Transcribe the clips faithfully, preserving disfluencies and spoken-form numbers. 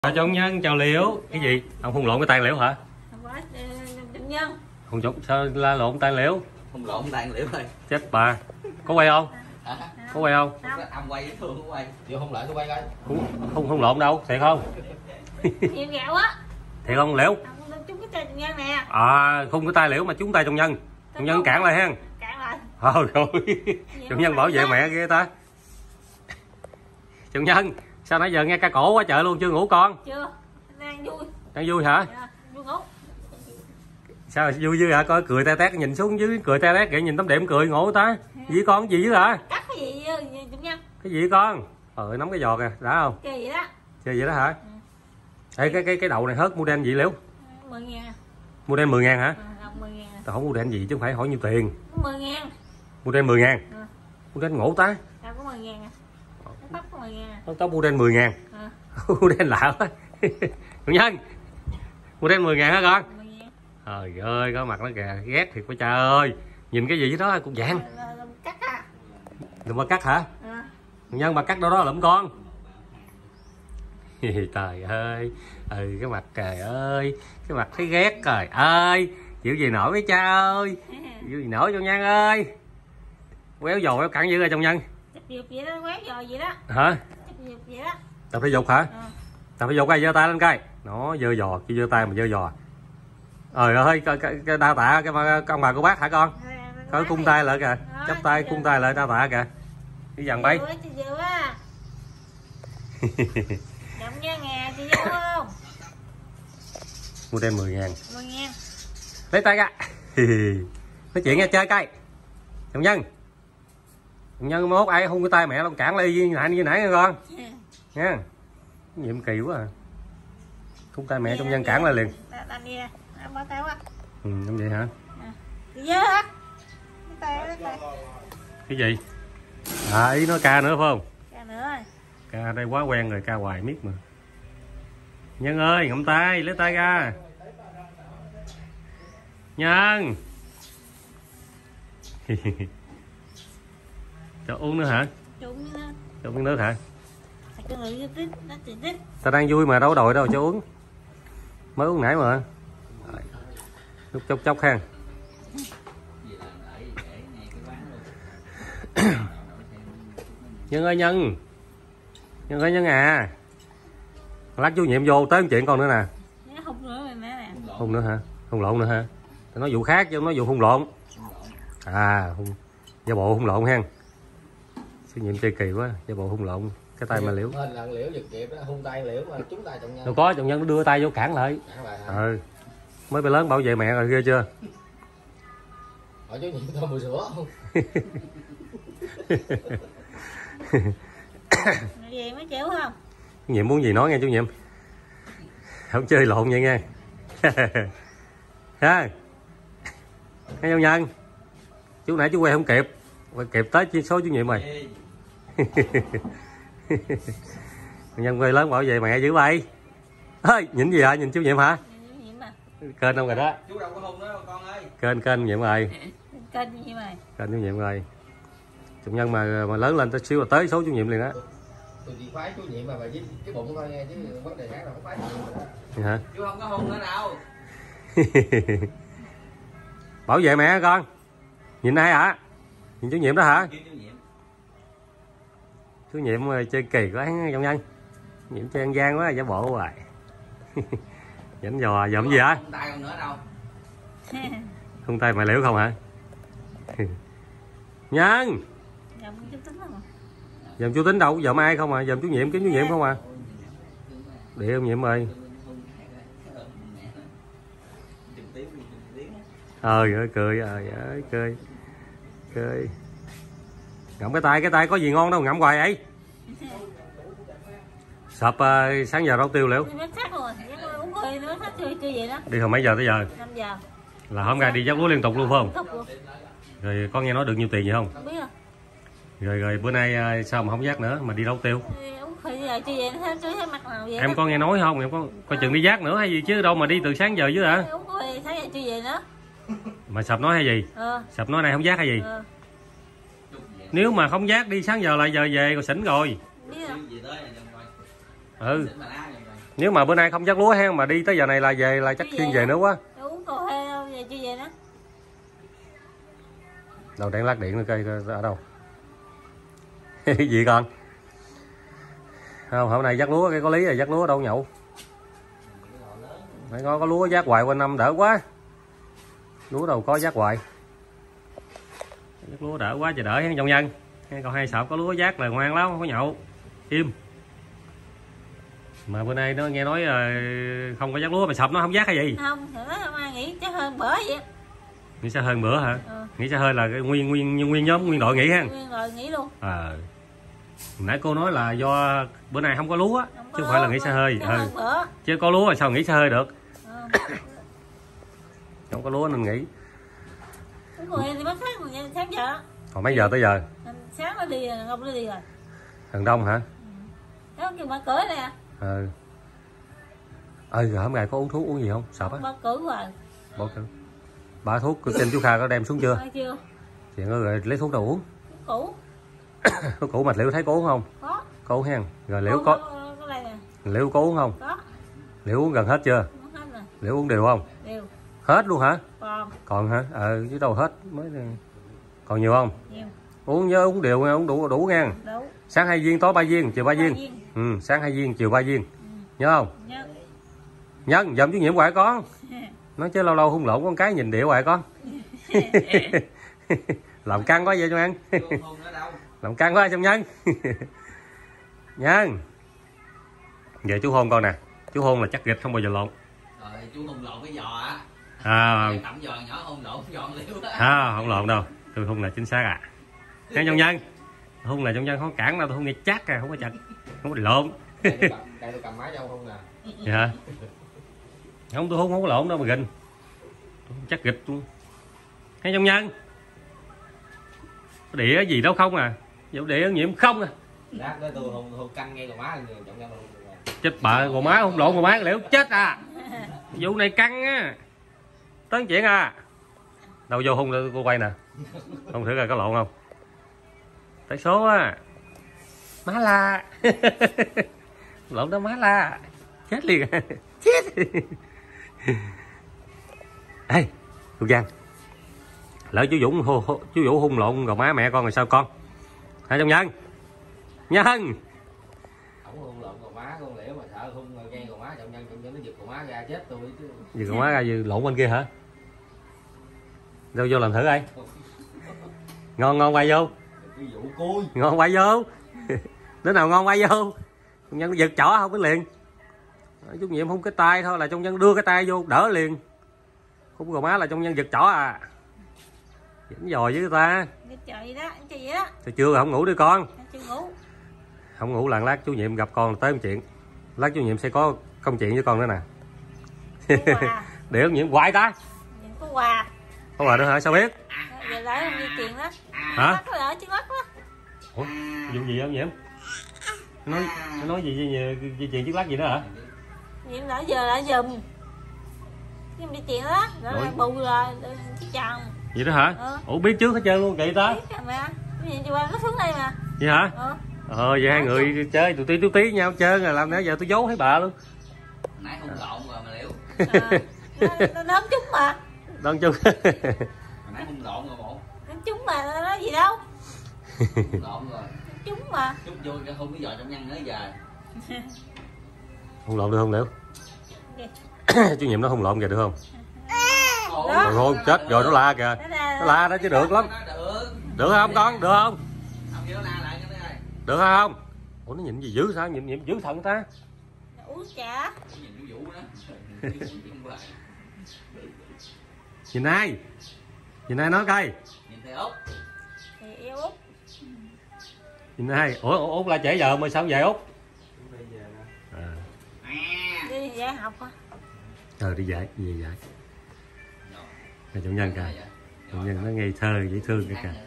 Chào Trọng Nhân, chào Liễu. Cái gì? Ông hung lộn cái tay Liễu hả? Trọng Nhân. Hung trộn sao la lộn tay Liễu? Hung lộn tay Liễu ơi. Chết bà. Có quay không? Hả? Có quay không? Ông quay với Thương có quay. Vô hung lại tôi quay coi. Hung hung hung lộn đâu? Thiệt không? Nhiều gạo á. Thiệt không Liễu? Chúng cái tay Trọng Nhân nè. À, không cái tay Liễu mà trúng tay Trọng Nhân. Trọng Nhân cản lại ha. Cản lại. Thôi rồi. Trọng Nhân bảo vệ mẹ ghê ta. Trọng Nhân, sao nãy giờ nghe ca cổ quá trời luôn chưa ngủ con? Chưa. Đang vui. Đang vui hả? Dạ, vui ngủ. Sao vui vui hả? Coi cười te tét nhìn xuống dưới cười te tét kìa, nhìn tấm đệm cười ngộ ta. Gì con cái gì dưới hả? Cắt cái gì Trọng Nhân? Cái gì con? Ờ nắm cái giò kìa, đã không? Cái gì đó. Chơi vậy đó hả? Ừ. Ê, cái cái cái đầu này hớt mua đen gì Liễu? mười ngàn. Mua đen mười ngàn hả? À, mười ngàn. Tao không mua đen gì chứ không phải hỏi nhiêu tiền. mười ngàn. Mua đen mười ngàn. À. Mua đen ngộ ta. Tao có mười ngàn à. Nó có mười ngàn à. Tao mua đen mười ngàn. À. Mua đen lạ quá. Chủ nhân. Mua đen mười ngàn hả con? mười ngàn. Trời ơi, có mặt nó kìa, ghét thiệt quá trời ơi. Nhìn cái gì đó cục vàng. Là, là cắt à. Đừng mà cắt hả? À. Chủ nhân bà cắt đâu đó lụm con. Trời ơi. Ừ cái mặt trời ơi. Cái mặt thấy ghét trời ơi. Chịu gì nổi với cha ơi. Chịu gì nổi Trọng Nhân ơi. Quéo dồi quéo cẳng dữ rồi Trọng Nhân. Tập dục vậy đó, quét dò vậy đó. Hả? Tập dục vậy đó. Tập thể dục hả? À. Tập thể dục coi giơ tay lên coi. Nó giơ giò, chỉ giơ tay mà giơ giò. Trời ơi, cái, cái, cái đa tạ cái, cái ông bà cô bác hả con? Coi cung tay lại kìa. Chắp tay cung tay lại đa tạ kìa. Cái dằn bay. Trọng Nhân nè, chị vô không? Mua đem mười ngàn. mười ngàn. Lấy tay ra. Nói chuyện nghe chơi coi. Trọng Nhân. Trọng Nhân mốt ai hung cái tay mẹ long cản ly như nãy như nãy nha con. Nha. Nhiệm kỳ quá à. Hung tay mẹ Trọng Nhân cản lại liền. Làm đi nè. Bỏ tay quá. Ừ, không vậy hả? Đi vô hả? Tay, tay. Cái gì? À ý nói ca nữa phải không? Ca nữa rồi. Ca đây quá quen rồi, ca hoài miết mà. Nhân ơi, ngậm tay, lấy tay ra. Nhân. Cho uống nữa hả? Cho uống nữa. Cho uống nước hả? Nó Ta đang vui mà đâu đội đâu cho uống. Mới uống nãy mà. Lúc chốc chốc ha. Nhân ơi Nhân. Nhân ơi Nhân à. Lát chú nhiệm vô tới chuyện con nữa nè. Hung nữa rồi nè. Hung nữa hả? Hung lộn nữa hả? Tao nói vụ khác chứ không nói vụ hung lộn. À hung. Giả bộ hung lộn ha. Sư nhiệm chơi kỳ quá, giả bộ hung lộn. Cái tay mà Liễu. Hên là Liễu giật kịp đó, hung tay Liễu mà trúng tay Trọng Nhân. Đâu có, Trọng Nhân nó đưa tay vô cản lại. Ừ. Mới bị lớn bảo vệ mẹ rồi ghê chưa? Hỏi chú nhiệm cho mùi sữa không? Gì mới chịu không? Chú nhiệm muốn gì nói nghe chú nhiệm. Không chơi lộn vậy nghe. Ha. Nghe Trọng Nhân. Chú nãy chú quay không kịp. Quay kịp tới chuyên số chú nhiệm rồi. Nhân quay lớn bảo vệ mẹ dữ vậy. Ơi, nhìn gì hả? Nhìn chú nhiệm hả? Kênh không rồi đó. Chú đâu có hung đó con ơi. Kênh kênh nhiệm rồi. Kênh gì mày? Kênh chú nhiệm rồi. Trọng Nhân mà mà lớn lên tới xíu là tới số chú nhiệm liền đó. Tôi chỉ khoái chú nhiệm mà bà với cái bụng thôi nghe chứ vấn đề khác đâu có khoái chú nhiệm. Hả? Chú không có hung nữa đâu. Bảo vệ mẹ con. Nhìn ai hả? Nhìn chú nhiệm đó hả? Chú nhiệm chơi kỳ quá Trọng Nhân. Nhiệm chơi ăn gian quá giả bộ hoài. Dẫn dò dậm gì hả? Không tay con nữa đâu. Không tay mày Liễu không hả? Nhân. Dầm chú Tính không? Dầm chú Tính đâu? Dầm ai không à? Dầm chú nhiệm kiếm chú nhiệm không à? Địa ông nhiệm ơi. Trời ơi cười trời ơi cười. Cười. Ngậm cái tay, cái tay có gì ngon đâu ngậm hoài vậy? Sập uh, sáng giờ rau tiêu Liễu. Đi hồi mấy giờ tới giờ? năm giờ. Là hôm nay đi dắt lúa liên tục luôn phải không? Luôn. Rồi con nghe nói được nhiêu tiền vậy không? Không biết à. Rồi rồi bữa nay uh, sao mà không dắt nữa mà đi rau tiêu? Em có nghe nói không? Em có coi chừng đi dắt nữa hay gì chứ đâu mà đi từ sáng giờ chứ hả? Không có sáng giờ chưa về nữa. Mà Sập nói hay gì? Ờ. Sập nói này không dắt hay gì? Ờ. Nếu mà không dắt đi sáng giờ lại giờ về rồi xỉn rồi. Biết à? Ừ. Nếu mà bữa nay không dắt lúa ha, mà đi tới giờ này là về là chắc Thiên về nữa quá. Đâu uống cà phê đâu, về chưa về nữa. Đâu đang lát điện nữa cây ở đâu? Gì con? Không, hôm nay dắt lúa cái có lý rồi, dắt lúa đâu nhậu. Phải có có lúa dắt hoài qua năm đỡ quá. Lúa đâu có dắt hoài. Dắt lúa đỡ quá trời đỡ trong nhân. Còn hai sọt có lúa dắt là ngoan lắm, không có nhậu. Im. Mà bữa nay nó nghe nói không có dắt lúa mà sọp nó không dắt hay gì? Không, nó không ai nghĩ chắc hơn bữa vậy. Nghĩ sao hơn bữa hả? Ừ. Nghĩ sao hơi là cái nguyên nguyên nguyên nhóm nguyên đội nghỉ ha? Nguyên đội nghỉ luôn. À. Nãy cô nói là do bữa nay không có lúa Không có chứ không phải là nghỉ xe hơi. Ừ. Ừ. Chứ có lúa là sao nghỉ xe hơi được? Ừ. Không có lúa nên nghỉ. Cái người thì bắt sáng người sáng giờ. Còn mấy giờ tới giờ? Sáng nó đi rồi, không nó đi rồi. Thằng Đông hả? Đó kêu mở cửa nè. Ừ. Ơi rồi hôm nay có uống thuốc uống gì không? Sợ á. Mở cửa rồi. Bỏ cửa. Bà thuốc trên chú Kha có đem xuống chưa? Ờ, chưa. Chuyện đó rồi lấy thuốc đâu uống? Cũ. Thuốc cũ mà Liễu thấy có uống không? Có. Có uống hen. Rồi Liễu có, có, có, có đây nè. Liễu có uống không? Có. Liễu uống gần hết chưa? Uống hết rồi. Liễu uống đều không? Đều. Hết luôn hả? Còn. Còn hả? Ờ chứ đâu hết mới. Còn nhiều không? Nhiều. Uống nhớ uống đều nha, uống đủ đủ nha. Đủ. Sáng hai viên, tối ba viên, chiều ba viên. viên. Ừ, sáng hai viên, chiều ba viên. Ừ. Nhớ không? Nhớ. Nhân, dòm chú nhiệm hoài con. Nói chứ lâu lâu hung lộn con cái nhìn điệu hoài con. Làm căng quá vậy cho ăn. Làm căng quá trong Nhân. Nhân. Giờ chú hôn con nè. Chú hôn là chắc gịch không bao giờ lộn. Rồi chú hôn lộn cái giò á. À, tẩm giò nhỏ hôn lộn giò Liễu á. à, không lộn đâu. Tôi hôn là chính xác à. Nghe trong Nhân. Hôn là trong Nhân không cản đâu, tôi hôn nghe chắc à, không có chặt. Không có lộn. Đây tôi cầm, đây tôi cầm máy dâu không nè. Vậy hả? Không, tôi hôn không có lộn đâu mà gình. Tôi chắc gịch luôn. Nghe trong Nhân. Có đĩa gì đâu không à? Dẫu đĩa nhiễm không à. Lát đó tôi hôn hôn căng ngay gò má trọng nhân luôn. Chết bà, gò má không lộn gò má Liễu chết à. Vụ này căng á. Tấn chuyện à. Đâu vô hôn cô quay nè. Không thử coi có lộn không. Tới số á. Má la. Lộn đó má la. Chết liền. Chết. Ê, cô Giang. Lỡ chú Dũng hô, hô, chú Vũ hung lộn gò má mẹ con rồi sao con? Hả trong Nhân? Nhân. Không hung lộn gò má con Liễu mà sợ hung ngay gò má trọng nhân trọng nhân nó giật gò má ra chết tôi chứ. Giật gò má ra vừa lộn bên kia hả? Đâu vô làm thử ai? Ngon ngon quay vô. Cái vụ cui. Ngon quay vô. Đứa nào ngon quay vô. Trong Nhân nó giật chỏ không biết liền. Chút nhiệm hung cái tay thôi là trong Nhân đưa cái tay vô đỡ liền. Hung gò má là trong Nhân giật chỏ à. Dính dòi với người ta. Trời gì đó, anh chị vậy đó. Thôi chưa không ngủ đi con. Chưa ngủ. Không ngủ lần lát chú nhiệm gặp con tới một chuyện. Lát chú nhiệm sẽ có công chuyện với con nữa nè. Để nhiệm hoài ta. Có quà. Có quà nữa hả? Sao biết? Giờ lại không đi tiền đó. Hả? Mắt nó ở trước mắt đó. Ủa? Vụ gì không Nhiễm? Nói nói gì gì, gì chuyện chiếc lát gì nữa hả? Nhiệm đã giờ đã giùm. Nhưng đi tiền đó, rồi là bù rồi, chiếc chồng. Vậy đó hả? Ừ. Ủa biết trước hết trơn luôn kỳ ta? Biết rồi mà. Cái gì chị qua nó xuống đây mà. Vậy hả? Ừ. Ờ vậy hai người chơi tụi tí tụi tí nhau trơn rồi làm nãy giờ tôi giấu thấy bà luôn. Nãy hung lộn rồi mà Liễu. À, nó, nó trúng mà. Đơn chung. Nãy hung lộn rồi bộ. Nó trúng mà, nó nói gì đâu. Hung lộn rồi. Trúng mà. Chút vui cái hung cái giò trọng nhân nữa giờ. Không lộn được không Liễu? Chú nhiệm nó không lộn kìa được không? Rồi thôi chết rồi nó la kìa. Nó la đó chứ được lắm. Được không con? Được không? Được không? Ủa nó nhìn gì dữ sao? Nhìn nhìn dữ thận ta. Uống trà. Nhìn ai? Nhìn ai nói coi. Nhìn thầy Út. Thì yêu Út. Nhìn ai? Ủa Út la trễ giờ mà sao về Út? À. Đi dạy học á. Ờ đi dạy, đi dạy. Là chủ nhân kìa. Chủ nhân nó ngây thơ dễ thương kìa kìa.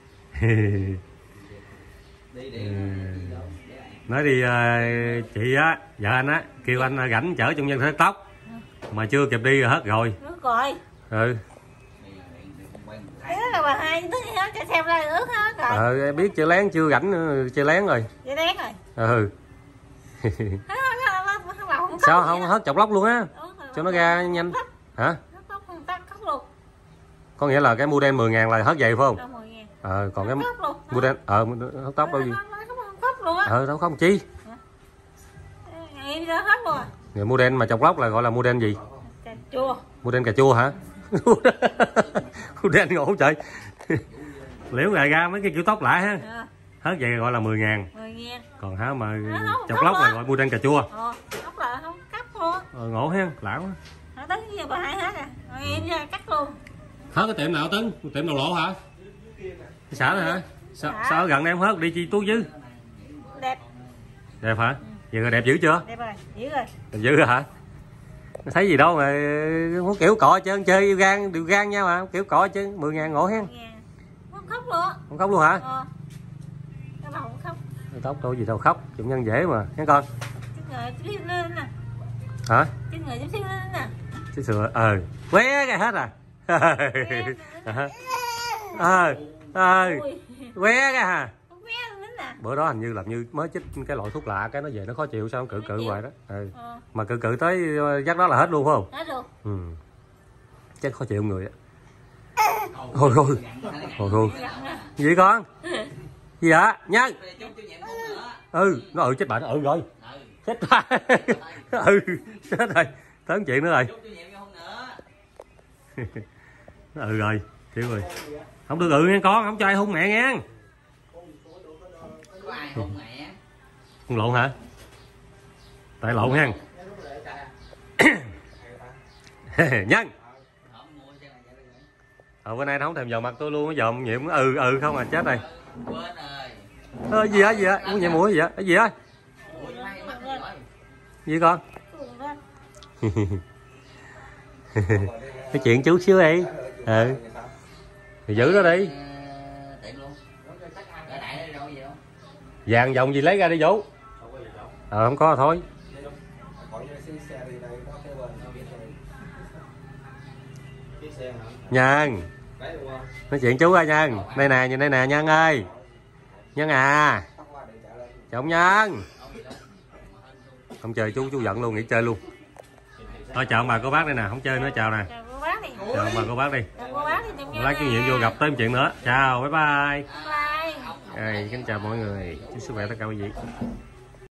Nói đi chị á, vợ anh á, kêu anh rảnh chở chủ nhân thắt tóc. Mà chưa kịp đi rồi hết rồi. Nước rồi. Ừ. Thế là bà hai tức gì hết, cho xem ra ướt hết rồi. Ờ biết chơi lén chưa rảnh chơi lén rồi. Chơi lén rồi. Ừ. Không Sao không hớt chọc lóc luôn á? Cho nó ra nhanh. Hả? Có nghĩa là cái model mười ngàn là hớt vậy phải không? Ờ, còn cái model ờ hớt tóc đâu gì? Ờ, đâu không chi. Người model mà chọc lóc là gọi là model gì? Cà chua. Model cà chua hả? Model ngộ trời. Liễu lại ra mấy cái kiểu tóc lại ha. Hớt vậy gọi là mười ngàn. Còn hả mà chọc lóc là gọi model cà chua. Ờ, tóc là không cắt luôn. Ờ, ngộ ha, lão quá. Hả Tấn giờ bà hai hết à. Rồi em ra cắt luôn. Hớt cái tiệm nào Tấn? Tiệm đầu lộ hả? Cái xã này hả? Sao, sao ở gần đây em hớt đi chi tú dư? Đẹp. Đẹp hả? Giờ rồi đẹp dữ chưa? Đẹp rồi, dữ rồi. Đẹp dữ rồi hả? Thấy gì đâu mà muốn kiểu cọ trơn chơi yêu gan, điều gan nhau mà, kiểu cọ chứ mười ngàn ngộ hen. Không khóc luôn. Không khóc luôn hả? Ờ. Cái bà không khóc. Tóc đâu gì đâu khóc, chụp nhân dễ mà, nghe con. Cái người chút xíu lên nè. Hả? Cái người chút xíu lên nè. Chứ sửa, ờ, qué cái hết à. Ờ, ờ, qué cái hả? Bữa đó hình như làm như mới chích cái loại thuốc lạ cái nó về nó khó chịu sao cự cự hoài đó. Ừ. Ờ. Mà cự cự tới giấc đó là hết luôn phải không? Hết luôn. Ừ. Chắc khó chịu người á. Thôi thôi. Thôi thôi. Gì con? Gì vậy? Nhân. Ừ, nó ừ chết bệnh ừ rồi. Chết ba. Ừ, chết rồi. Tới chuyện nữa rồi. Ừ rồi, chịu rồi. Không được ừ nghe con, không cho ai hung mẹ nghe. Có ai hôn mẹ? Hung lộn hả? Tại lộn ha. Nhân. Ờ bữa nay nó không thèm vào mặt tôi luôn, nó dòm nhiệm ừ ừ không à chết rồi. Quên rồi. Ơ gì á gì á, muốn nhảy mũi gì á? Cái gì á? Gì con? Cái chuyện chú xíu đi. Ừ. Thì giữ nó đi. Vàng vòng gì lấy ra đi Vũ. Ờ không có thôi. Nhân. Nói chuyện chú ơi Nhân. Đây nè, nhìn đây nè Nhân ơi. Nhân à. Trọng Nhân. Không chơi chú, chú giận luôn, nghỉ chơi luôn. Thôi chào ông bà cô bác đây nè, không chơi nữa chào nè. Chào cô bác đi. Chào ông bà cô bác đi. Chào cô bác đi. Lát kinh nghiệm vô gặp tới chuyện nữa. Chào, bye bye. Bye. Rồi, kính chào mọi người. Chúc sức khỏe tất cả quý vị.